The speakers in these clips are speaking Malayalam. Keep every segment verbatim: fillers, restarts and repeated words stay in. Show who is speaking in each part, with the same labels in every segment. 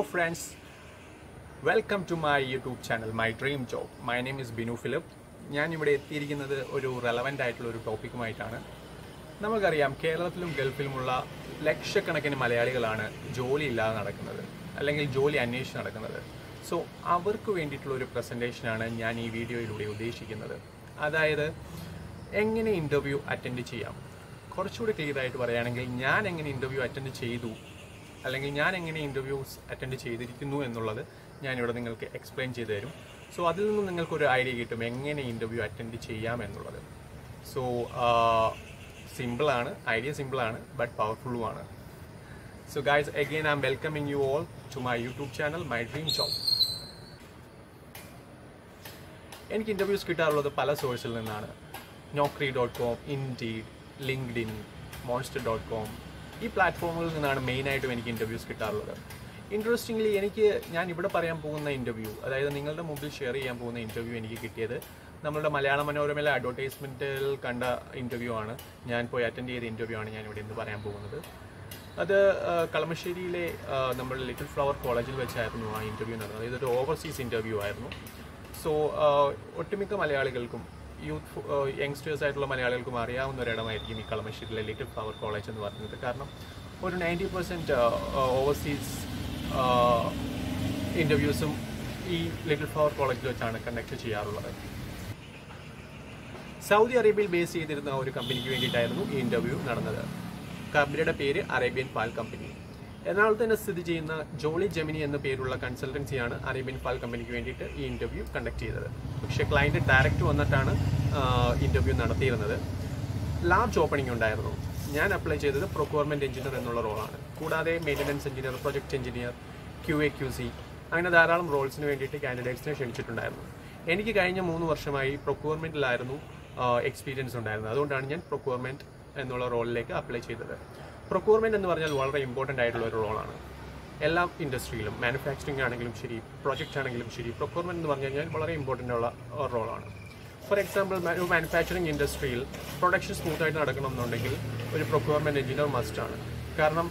Speaker 1: friends, welcome to my YouTube channel, My Dream Job. My name is Binu Philip. ഞാൻ ഇവിടെ എത്തിയിരിക്കുന്നത് ഒരു റെലവൻ്റ് ആയിട്ടുള്ള ഒരു ടോപ്പിക്കുമായിട്ടാണ്. നമുക്കറിയാം, കേരളത്തിലും ഗൾഫിലുമുള്ള ലക്ഷക്കണക്കിന് മലയാളികളാണ് ജോലി ഇല്ലാതെ നടക്കുന്നത്, അല്ലെങ്കിൽ ജോലി അന്വേഷിച്ച് നടക്കുന്നത്. സോ അവർക്ക് വേണ്ടിയിട്ടുള്ള ഒരു പ്രസൻറ്റേഷനാണ് ഞാൻ ഈ വീഡിയോയിലൂടെ ഉദ്ദേശിക്കുന്നത്. അതായത് എങ്ങനെ ഇൻ്റർവ്യൂ അറ്റൻഡ് ചെയ്യാം. കുറച്ചുകൂടി ക്ലിയർ ആയിട്ട് പറയുകയാണെങ്കിൽ, ഞാൻ എങ്ങനെ ഇൻ്റർവ്യൂ അറ്റൻഡ് ചെയ്തു, അല്ലെങ്കിൽ ഞാൻ എങ്ങനെ ഇൻ്റർവ്യൂസ് അറ്റൻഡ് ചെയ്തിരിക്കുന്നു എന്നുള്ളത് ഞാനിവിടെ നിങ്ങൾക്ക് എക്സ്പ്ലെയിൻ ചെയ്തു തരും. സോ അതിൽ നിന്നും നിങ്ങൾക്കൊരു ഐഡിയ കിട്ടും എങ്ങനെ ഇൻ്റർവ്യൂ അറ്റൻഡ് ചെയ്യാം എന്നുള്ളത്. സോ സിമ്പിളാണ്, ഐഡിയ സിമ്പിളാണ്, ബട്ട് പവർഫുള്ളുമാണ്. So guys, again I am welcoming you all to my YouTube channel my dream job. എനിക്ക് ഇൻ്റർവ്യൂസ് കിട്ടാറുള്ളത് പല സോഴ്സിൽ നിന്നാണ്. Naukri dot com, Indeed, LinkedIn, Monster dot com, ഈ പ്ലാറ്റ്ഫോമുകളിൽ നിന്നാണ് മെയിനായിട്ടും എനിക്ക് ഇൻ്റർവ്യൂസ് കിട്ടാറുള്ളത്. ഇൻട്രസ്റ്റിംഗ്ലി എനിക്ക് ഞാൻ ഇവിടെ പറയാൻ പോകുന്ന ഇൻ്റർവ്യൂ, അതായത് നിങ്ങളുടെ മുമ്പിൽ ഷെയർ ചെയ്യാൻ പോകുന്ന ഇൻ്റർവ്യൂ എനിക്ക് കിട്ടിയത് നമ്മളുടെ മലയാള മനോരമയിലെ അഡ്വർടൈസ്മെൻറ്റിൽ കണ്ട ഇൻ്റർവ്യൂ ആണ്. ഞാൻ പോയി അറ്റൻഡ് ചെയ്ത ഇൻ്റർവ്യൂ ആണ് ഞാൻ ഇവിടെ ഇന്ന് പറയാൻ പോകുന്നത്. അത് കളമശ്ശേരിയിലെ നമ്മൾ ലിറ്റിൽ ഫ്ലവർ കോളേജിൽ വെച്ചായിരുന്നു ആ ഇൻ്റർവ്യൂ നടന്നത്. ഇതൊരു ഓവർസീസ് ഇൻ്റർവ്യൂ ആയിരുന്നു. സോ ഒട്ടുമിക്ക മലയാളികൾക്കും, യൂത്ത് യങ്സ്റ്റേഴ്സ് ആയിട്ടുള്ള മലയാളികൾക്കും അറിയാവുന്ന ഒരിടമായിരിക്കും ഈ കളമശ്ശേരിയിലെ ലിറ്റിൽ ഫ്ലവർ കോളേജ് എന്ന് പറയുന്നത്. കാരണം ഒരു നയൻറ്റി പെർസെൻറ്റ് ഓവർസീസ് ഇൻ്റർവ്യൂസും ഈ ലിറ്റിൽ ഫ്ലവർ കോളേജിൽ വെച്ചാണ് കണ്ടക്ട് ചെയ്യാറുള്ളത്. സൗദി അറേബ്യയിൽ ബേസ് ചെയ്തിരുന്ന ഒരു കമ്പനിക്ക് വേണ്ടിയിട്ടായിരുന്നു ഈ ഇൻ്റർവ്യൂ നടന്നത്. കമ്പനിയുടെ പേര് അറേബ്യൻ പാൽ കമ്പനി. എറണാകുളത്ത് തന്നെ സ്ഥിതി ചെയ്യുന്ന ജോളി ജെമിനി എന്ന പേരുള്ള കൺസൾട്ടൻസിയാണ് അറേബ്യൻ പാൽ കമ്പനിക്ക് വേണ്ടിയിട്ട് ഈ ഇൻ്റർവ്യൂ കണ്ടക്ട് ചെയ്തത്. പക്ഷേ ക്ലയൻറ്റ് ഡയറക്റ്റ് വന്നിട്ടാണ് ഇൻ്റർവ്യൂ നടത്തിയിരുന്നത്. ലാർജ് ഓപ്പണിംഗ് ഉണ്ടായിരുന്നു. ഞാൻ അപ്ലൈ ചെയ്തത് പ്രൊക്യൂർമെൻറ്റ് എഞ്ചിനീയർ എന്നുള്ള റോളാണ്. കൂടാതെ maintenance engineer, project engineer, Q A Q C, അങ്ങനെ ധാരാളം റോൾസിന് വേണ്ടിയിട്ട് കാൻഡിഡേറ്റ്സിനെ ക്ഷണിച്ചിട്ടുണ്ടായിരുന്നു. എനിക്ക് കഴിഞ്ഞ മൂന്ന് വർഷമായി പ്രൊക്യൂർമെൻറ്റിലായിരുന്നു എക്സ്പീരിയൻസ് ഉണ്ടായിരുന്നത്. അതുകൊണ്ടാണ് ഞാൻ പ്രൊക്യൂർമെൻറ്റ് എന്നുള്ള റോളിലേക്ക് അപ്ലൈ ചെയ്തത്. പ്രൊക്യൂർമെൻറ്റ് എന്ന് പറഞ്ഞാൽ വളരെ ഇമ്പോർട്ടൻ്റ് ആയിട്ടുള്ള ഒരു റോളാണ്. എല്ലാ ഇൻഡസ്ട്രിയിലും, മാനുഫാക്ചറിങ് ആണെങ്കിലും ശരി, പ്രൊജക്റ്റ് ആണെങ്കിലും ശരി, പ്രൊക്യൂർമെൻറ്റ് എന്ന് പറഞ്ഞു കഴിഞ്ഞാൽ വളരെ ഇമ്പോർട്ടൻ്റ് ഉള്ള റോളാണ്. ഫോർ എക്സാമ്പിൾ, ഒരു മാനുഫാക്ചറിങ് ഇൻഡസ്ട്രിയിൽ പ്രൊഡക്ഷൻ സ്മൂത്തായിട്ട് നടക്കണമെന്നുണ്ടെങ്കിൽ ഒരു പ്രൊക്യൂർമെൻറ്റ് എഞ്ചിനീയർ മസ്റ്റാണ്. കാരണം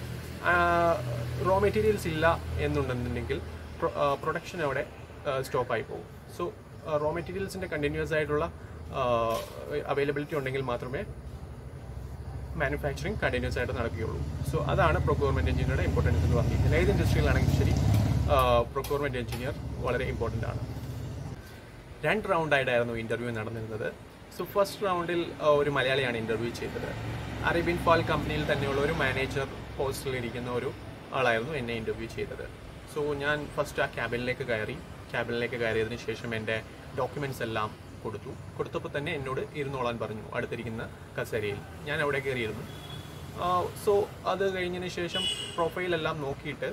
Speaker 1: റോ മെറ്റീരിയൽസ് ഇല്ല എന്നുണ്ടെന്നുണ്ടെങ്കിൽ പ്രൊഡക്ഷൻ അവിടെ സ്റ്റോപ്പായി പോകും. സോ റോ മെറ്റീരിയൽസിൻ്റെ കണ്ടിന്യൂസ് ആയിട്ടുള്ള അവൈലബിലിറ്റി ഉണ്ടെങ്കിൽ മാത്രമേ മാനുഫാക്ചറിങ് കണ്ടിന്യൂസ് ആയിട്ട് നടക്കുകയുള്ളൂ. സോ അതാണ് പ്രൊക്യൂർമെൻറ്റ് എഞ്ചിനീയറുടെ ഇമ്പോർട്ടൻസ് എന്ന് പറഞ്ഞിരിക്കുന്നത്. ഏത് ഇൻഡസ്ട്രിയിലാണെങ്കിലും ശരി, പ്രൊക്യൂർമെൻറ്റ് എഞ്ചിനീയർ വളരെ ഇമ്പോർട്ടൻ്റ് ആണ്. രണ്ട് റൗണ്ടായിട്ടായിരുന്നു ഇൻ്റർവ്യൂ നടന്നിരുന്നത്. സോ ഫസ്റ്റ് റൗണ്ടിൽ ഒരു മലയാളിയാണ് ഇൻ്റർവ്യൂ ചെയ്തത്. അറേബ്യൻ പാൽ കമ്പനിയിൽ തന്നെയുള്ള ഒരു മാനേജർ പോസ്റ്റിൽ ഇരിക്കുന്ന ഒരു ആളായിരുന്നു എന്നെ ഇൻ്റർവ്യൂ ചെയ്തത്. സോ ഞാൻ ഫസ്റ്റ് ആ ക്യാബിനിലേക്ക് കയറി. ക്യാബിനിലേക്ക് കയറിയതിന് ശേഷം എൻ്റെ ഡോക്യുമെൻറ്റ്സ് എല്ലാം കൊടുത്തു. കൊടുത്തപ്പോൾ തന്നെ എന്നോട് ഇരുന്നോളാൻ പറഞ്ഞു അടുത്തിരിക്കുന്ന കസേരയിൽ. ഞാൻ അവിടെ കയറിയിരുന്നു. സോ അത് കഴിഞ്ഞതിന് ശേഷം പ്രൊഫൈലെല്ലാം നോക്കിയിട്ട്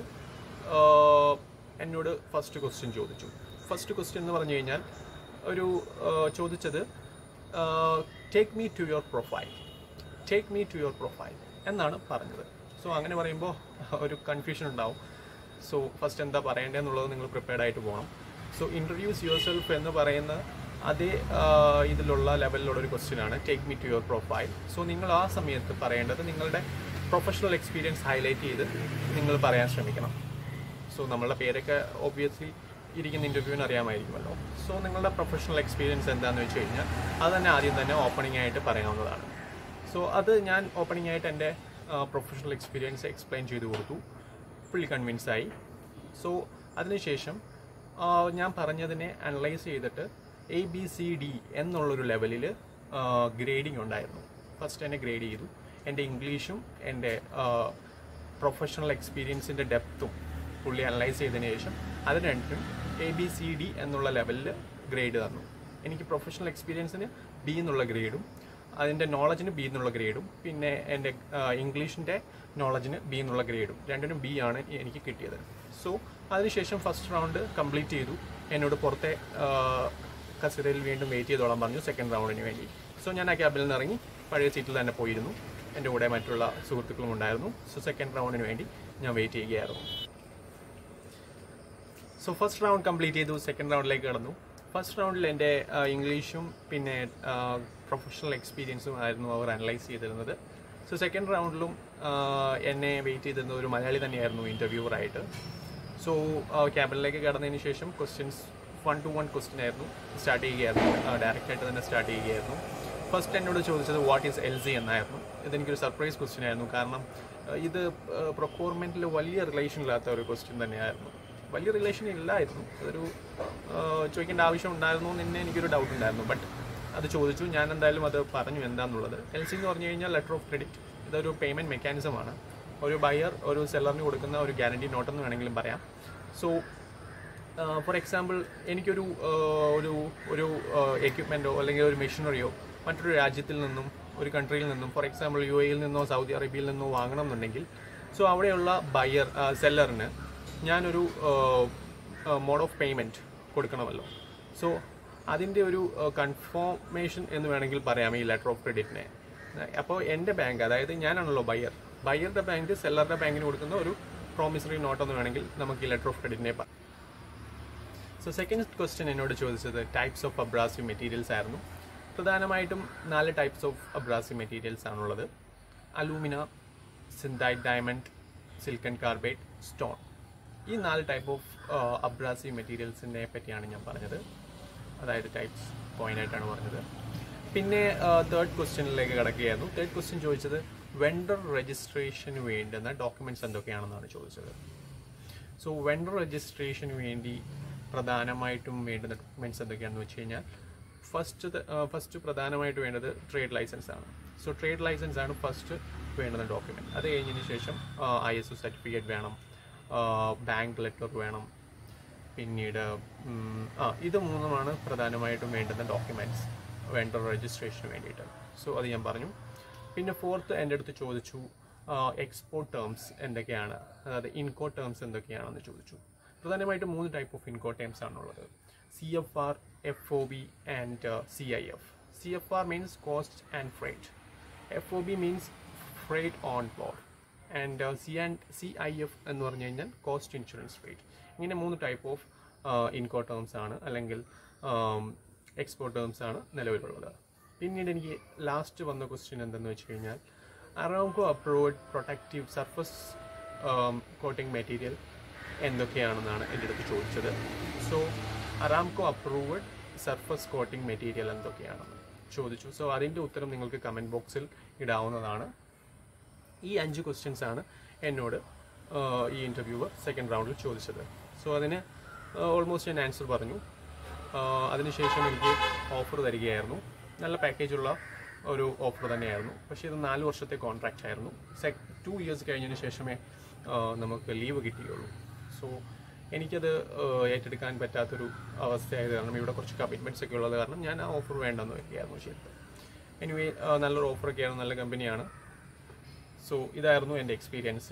Speaker 1: എന്നോട് ഫസ്റ്റ് ക്വസ്റ്റ്യൻ ചോദിച്ചു. ഫസ്റ്റ് ക്വസ്റ്റ്യൻ എന്ന് പറഞ്ഞു കഴിഞ്ഞാൽ ഒരു ചോദിച്ചത് take me to your profile take me to your profile എന്നാണ് പറഞ്ഞത്. സോ അങ്ങനെ പറയുമ്പോൾ ഒരു കൺഫ്യൂഷൻ ഉണ്ടാവും. സോ ഫസ്റ്റ് എന്താ പറയേണ്ടതെന്നുള്ളത് നിങ്ങൾ പ്രിപ്പയർഡ് ആയിട്ട് പോകണം. സോ ഇൻട്രൊഡ്യൂസ് യുവർ സെൽഫ് എന്ന് പറയുന്ന അതേ ഇതിലുള്ള ലെവലിലുള്ള ഒരു ക്വസ്റ്റ്യൻ ആണ് take me to your profile. So നിങ്ങൾ ആ സമയത്ത് പറയേണ്ടത് നിങ്ങളുടെ പ്രൊഫഷണൽ എക്സ്പീരിയൻസ് ഹൈലൈറ്റ് ചെയ്ത് നിങ്ങൾ പറയാൻ ശ്രമിക്കണം. സോ നമ്മളുടെ പേരൊക്കെ ഒബ്വിയസ്ലി ഇരിക്കുന്ന ഇൻ്റർവ്യൂവിന് അറിയാമായിരിക്കുമല്ലോ. സോ നിങ്ങളുടെ പ്രൊഫഷണൽ എക്സ്പീരിയൻസ് എന്താണെന്ന് വെച്ച് കഴിഞ്ഞാൽ അത് തന്നെ ആദ്യം തന്നെ ഓപ്പണിംഗ് ആയിട്ട് പറയാവുന്നതാണ്. സോ അത് ഞാൻ ഓപ്പണിംഗ് ആയിട്ട് എൻ്റെ പ്രൊഫഷണൽ എക്സ്പീരിയൻസ് എക്സ്പ്ലെയിൻ ചെയ്ത് കൊടുത്തു. ഫുള്ളി കൺവിൻസ് ആയി. സോ അതിനുശേഷം ഞാൻ പറഞ്ഞതിനെ അനലൈസ് ചെയ്തിട്ട് എ ബി സി ഡി എന്നുള്ളൊരു ലെവലിൽ ഗ്രേഡിംഗ് ഉണ്ടായിരുന്നു. ഫസ്റ്റ് എന്നെ ഗ്രേഡ് ചെയ്തു. എൻ്റെ ഇംഗ്ലീഷും എൻ്റെ പ്രൊഫഷണൽ എക്സ്പീരിയൻസിൻ്റെ ഡെപ്തും പുള്ളി അനലൈസ് ചെയ്തതിന് ശേഷം അത് രണ്ടും എ ബി സി ഡി എന്നുള്ള ലെവലിൽ ഗ്രേഡ് തന്നു. എനിക്ക് പ്രൊഫഷണൽ എക്സ്പീരിയൻസിന് ബി എന്നുള്ള ഗ്രേഡും, അതിൻ്റെ നോളജിന് ബി എന്നുള്ള ഗ്രേഡും, പിന്നെ എൻ്റെ ഇംഗ്ലീഷിൻ്റെ നോളജിന് ബി എന്നുള്ള ഗ്രേഡും, രണ്ടിനും ബി ആണ് എനിക്ക് കിട്ടിയത്. സോ അതിനുശേഷം ഫസ്റ്റ് റൗണ്ട് കംപ്ലീറ്റ് ചെയ്തു. എന്നോട് പുറത്തെ കസേരയിൽ വീണ്ടും വെയിറ്റ് ചെയ്തോളാൻ പറഞ്ഞു സെക്കൻഡ് റൗണ്ടിന് വേണ്ടി. സോ ഞാൻ ആ ക്യാബിൽ നിന്ന് ഇറങ്ങി പഴയ സീറ്റിൽ തന്നെ പോയിരുന്നു. എൻ്റെ കൂടെ മറ്റുള്ള സുഹൃത്തുക്കളും ഉണ്ടായിരുന്നു. സോ സെക്കൻഡ് റൗണ്ടിന് വേണ്ടി ഞാൻ വെയിറ്റ് ചെയ്യുകയായിരുന്നു. സോ ഫസ്റ്റ് റൗണ്ട് കംപ്ലീറ്റ് ചെയ്തു. സെക്കൻഡ് റൗണ്ടിലേക്ക് കടന്നു. ഫസ്റ്റ് റൗണ്ടിൽ എൻ്റെ ഇംഗ്ലീഷും പിന്നെ പ്രൊഫഷണൽ എക്സ്പീരിയൻസും ആയിരുന്നു അവർ അനലൈസ് ചെയ്തിരുന്നത്. സോ സെക്കൻഡ് റൗണ്ടിലും എന്നെ വെയിറ്റ് ചെയ്തിരുന്ന ഒരു മലയാളി തന്നെയായിരുന്നു ഇൻ്റർവ്യൂവറായിട്ട്. സോ ക്യാബിനിലേക്ക് കടന്നതിന് ശേഷം questions one to one question ആയിരുന്നു സ്റ്റാർട്ട് ചെയ്യുകയായിരുന്നു, ഡയറക്റ്റായിട്ട് തന്നെ സ്റ്റാർട്ട് ചെയ്യുകയായിരുന്നു. ഫസ്റ്റ് എന്നോട് ചോദിച്ചത് വാട്ട് ഈസ് എൽ സി എന്നായിരുന്നു. ഇതെനിക്കൊരു സർപ്രൈസ് ക്വസ്റ്റ്യൻ ആയിരുന്നു, കാരണം ഇത് പ്രൊക്യൂർമെൻറ്റിൽ വലിയ റിലേഷൻ ഇല്ലാത്ത ഒരു ക്വസ്റ്റ്യൻ തന്നെയായിരുന്നു. വലിയ റിലേഷൻ ഇല്ലായിരുന്നു, അതൊരു ചോദിക്കേണ്ട ആവശ്യം ഉണ്ടായിരുന്നു എന്ന് തന്നെ എനിക്കൊരു ഡൗട്ട് ഉണ്ടായിരുന്നു. ബട്ട് അത് ചോദിച്ചു, ഞാൻ എന്തായാലും അത് പറഞ്ഞു എന്താണെന്നുള്ളത്. എൽ സി എന്ന് പറഞ്ഞു കഴിഞ്ഞാൽ ലെറ്റർ ഓഫ് ക്രെഡിറ്റ്. ഇതൊരു പേയ്മെൻറ്റ് മെക്കാനിസമാണ്. ഒരു ബയർ ഒരു സെല്ലറിന് കൊടുക്കുന്ന ഒരു ഗ്യാരണ്ടി നോട്ടെന്ന് വേണമെങ്കിലും പറയാം. സോ ഫോർ എക്സാമ്പിൾ എനിക്കൊരു ഒരു ഒരു എക്യുപ്മെൻറ്റോ അല്ലെങ്കിൽ ഒരു മെഷീനറിയോ മറ്റൊരു രാജ്യത്തിൽ നിന്നും ഒരു കൺട്രിയിൽ നിന്നും ഫോർ എക്സാമ്പിൾ യു എയിൽ നിന്നോ സൗദി അറേബ്യയിൽ നിന്നോ വാങ്ങണം എന്നുണ്ടെങ്കിൽ സോ അവിടെയുള്ള ബയർ സെല്ലറിന് ഞാനൊരു മോഡ് ഓഫ് പേയ്മെൻറ്റ് കൊടുക്കണമല്ലോ. സോ അതിൻ്റെ ഒരു കൺഫോർമേഷൻ എന്ന് വേണമെങ്കിൽ പറയാം ഈ ലെറ്റർ ഓഫ് ക്രെഡിറ്റിനെ. അപ്പോൾ എൻ്റെ ബാങ്ക്, അതായത് ഞാനാണല്ലോ ബയർ, ബയറുടെ ബാങ്ക് സെല്ലറുടെ ബാങ്കിന് കൊടുക്കുന്ന ഒരു പ്രോമിസറി നോട്ട് എന്ന് വേണമെങ്കിൽ നമുക്ക് ഈ ലെറ്റർ ഓഫ് ക്രെഡിറ്റിനെ പറയാം. സോ സെക്കൻഡ് ക്വസ്റ്റ്യൻ എന്നോട് ചോദിച്ചത് ടൈപ്സ് ഓഫ് അബ്രാസീവ് മെറ്റീരിയൽസ് ആയിരുന്നു. പ്രധാനമായിട്ടും നാല് ടൈപ്സ് ഓഫ് അബ്രാസീവ് മെറ്റീരിയൽസ് ആണുള്ളത്: alumina, synthetic diamond, silicon carbide, stone. ഈ നാല് ടൈപ്പ് ഓഫ് അബ്രാസീവ് മെറ്റീരിയൽസിനെ പറ്റിയാണ് ഞാൻ പറഞ്ഞത്, അതായത് ടൈപ്സ് പോയിൻ്റായിട്ടാണ് പറഞ്ഞത്. പിന്നെ തേർഡ് ക്വസ്റ്റ്യനിലേക്ക് കിടക്കുകയായിരുന്നു. തേർഡ് ക്വസ്റ്റ്യൻ ചോദിച്ചത് വെണ്ടർ രജിസ്ട്രേഷന് വേണ്ടുന്ന ഡോക്യുമെൻറ്റ്സ് എന്തൊക്കെയാണെന്നാണ് ചോദിച്ചത്. സോ വെണ്ടർ രജിസ്ട്രേഷന് വേണ്ടി പ്രധാനമായിട്ടും വേണ്ടുന്ന ഡോക്യുമെൻറ്റ്സ് എന്തൊക്കെയാണെന്ന് വെച്ച് കഴിഞ്ഞാൽ ഫസ്റ്റ് ഫസ്റ്റ് പ്രധാനമായിട്ട് വേണ്ടത് ട്രേഡ് ലൈസൻസ് ആണ്. സോ ട്രേഡ് ലൈസൻസ് ആണ് ഫസ്റ്റ് വേണ്ടുന്ന ഡോക്യുമെൻറ്റ്. അത് കഴിഞ്ഞതിന് ശേഷം ഐ എസ് ഒ സർട്ടിഫിക്കറ്റ് വേണം, ബാങ്ക് ലെറ്റർ വേണം, പിന്നീട് ആ ഇത് മൂന്നുമാണ് പ്രധാനമായിട്ടും വേണ്ടുന്ന ഡോക്യുമെൻറ്റ്സ് വെണ്ടർ രജിസ്ട്രേഷന് വേണ്ടിയിട്ട്. സോ അത് ഞാൻ പറഞ്ഞു. പിന്നെ ഫോർത്ത് എൻ്റെ അടുത്ത് ചോദിച്ചു എക്സ്പോർട്ട് ടേംസ് എന്തൊക്കെയാണ്, അതായത് ഇൻകോ ടേംസ് എന്തൊക്കെയാണെന്ന് ചോദിച്ചു. പ്രധാനമായിട്ടും മൂന്ന് ടൈപ്പ് ഓഫ് ഇൻകോ ടേംസ് ആണുള്ളത്: C F R, F O B and C I F. C F R means cost and freight, F O B means freight on board, and C and C I F എന്ന് പറഞ്ഞു കഴിഞ്ഞാൽ കോസ്റ്റ് ഇൻഷുറൻസ് റേറ്റ്. ഇങ്ങനെ മൂന്ന് ടൈപ്പ് ഓഫ് ഇൻകോ ടേംസ് ആണ് അല്ലെങ്കിൽ എക്സ്പോർട്ട് ടേംസ് ആണ് നിലവിലുള്ളത്. പിന്നീട് എനിക്ക് ലാസ്റ്റ് വന്ന ക്വസ്റ്റ്യൻ എന്തെന്ന് വെച്ച് കഴിഞ്ഞാൽ Aramco approved protective surface coating material എന്തൊക്കെയാണെന്നാണ് എൻ്റെ അടുത്ത് ചോദിച്ചത്. So Aramco approved surface coating material എന്തൊക്കെയാണെന്ന് ചോദിച്ചു. സോ അതിൻ്റെ ഉത്തരം നിങ്ങൾക്ക് കമൻറ്റ് ബോക്സിൽ ഇടാവുന്നതാണ്. ഈ അഞ്ച് ക്വസ്റ്റ്യൻസ് ആണ് എന്നോട് ഈ ഇൻ്റർവ്യൂവർ സെക്കൻഡ് റൗണ്ടിൽ ചോദിച്ചത്. സോ അതിന് ഓൾമോസ്റ്റ് ഞാൻ ആൻസർ പറഞ്ഞു. അതിനുശേഷം എനിക്ക് ഓഫർ തരികയായിരുന്നു. നല്ല പാക്കേജുള്ള ഒരു ഓഫർ തന്നെയായിരുന്നു. പക്ഷേ ഇത് നാല് വർഷത്തെ കോൺട്രാക്റ്റ് ആയിരുന്നു. സെ ടു ഇയേഴ്സ് കഴിഞ്ഞതിന് ശേഷമേ നമുക്ക് ലീവ് കിട്ടുകയുള്ളൂ. സോ എനിക്കത് ഏറ്റെടുക്കാൻ പറ്റാത്തൊരു അവസ്ഥയായത് കാരണം, ഇവിടെ കുറച്ച് കമ്മിറ്റ്മെൻറ്റ്സ് ഒക്കെ ഉള്ളത് കാരണം ഞാൻ ആ ഓഫർ വേണ്ടെന്ന് വയ്ക്കുകയായിരുന്നു ശരിക്കും. എനിവേ നല്ലൊരു ഓഫറൊക്കെയാണ്, നല്ല കമ്പനിയാണ്. സോ ഇതായിരുന്നു എൻ്റെ എക്സ്പീരിയൻസ്.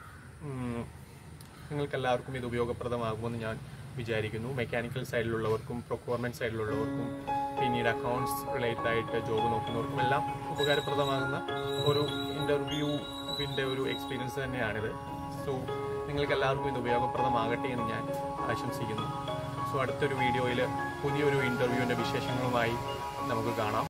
Speaker 1: നിങ്ങൾക്കെല്ലാവർക്കും ഇത് ഉപയോഗപ്രദമാകുമെന്ന് ഞാൻ വിചാരിക്കുന്നു. മെക്കാനിക്കൽ സൈഡിലുള്ളവർക്കും പ്രൊക്യൂർമെൻറ്റ് സൈഡിലുള്ളവർക്കും പിന്നീട് അക്കൗണ്ട്സ് റിലേറ്റഡ് ആയിട്ട് ജോബ് നോക്കുന്നവർക്കും എല്ലാം ഉപകാരപ്രദമാകുന്ന ഒരു ഇൻ്റർവ്യൂവിൻ്റെ ഒരു എക്സ്പീരിയൻസ് തന്നെയാണിത്. സോ നിങ്ങൾക്കെല്ലാവർക്കും ഇത് ഉപയോഗപ്രദമാകട്ടെ എന്ന് ഞാൻ ആശംസിക്കുന്നു. സോ അടുത്തൊരു വീഡിയോയിൽ പുതിയൊരു ഇൻ്റർവ്യൂവിൻ്റെ വിശേഷങ്ങളുമായി നമുക്ക് കാണാം.